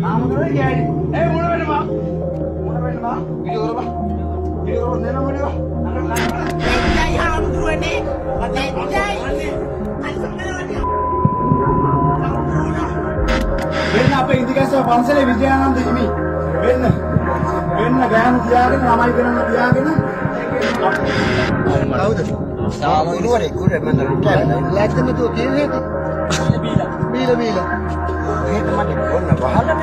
ආමුදුනේ ගෑණි. මොන වෙනවා? මොන වෙනවා? විදියවර බා. විදියවර දෙන්න මොනවා? එන්නයි ආමුදුනේ. මතේ ඉඳයි. වෙන්න අපේ ඉන්දිකස්ව පන්සලේ විජයානන්ද හිමි. වෙන්න ගෑනු තියාගෙන ළමයි වෙනම තියාගෙන කවුද? සාමුදුනේ කුරේ මම කැලේ ලැජ්ජ මෙතෝ තියෙන්නේ. බීලා. ඒක මට කොන්න වහලා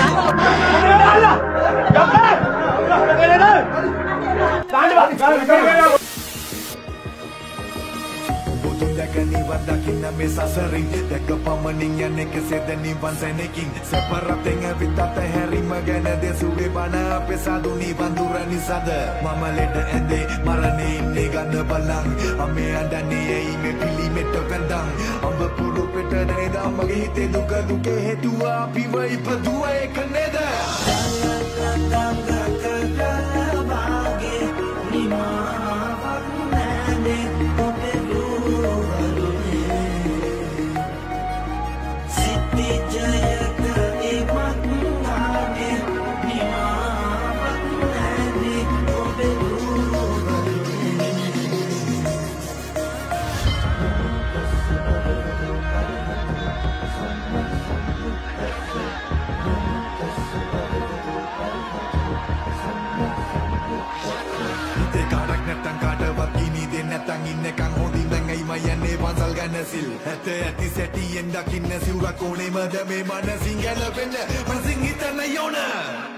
නිවන් දකින්න මේ සසරින් දැක පමණින් යන එකසේද නිවන් සැනකින් සැපරතෙන් ඇවිත් අතහැරීම ගැන දෙසුවේ බණ අපේ සාදු නිවන් දුර නිසාද මම ලෙඩ ඇඳේ මරණේ ඉන්නේ ගන්න බලන් අමේ අඬන්නේ ඇයි මේ පිළිමෙට වැඳන් අඹ පුරු පෙට නේද මගේ හිතේ දුක හේතුව අපිව ඉපදුවා ඒක නේද සිල් හැත ඇති සැටියෙන් දකින්න සිවුරක් ඕනේමද මේ මනසින් ගැලපෙන්න මනසින් හිතන්න යෝන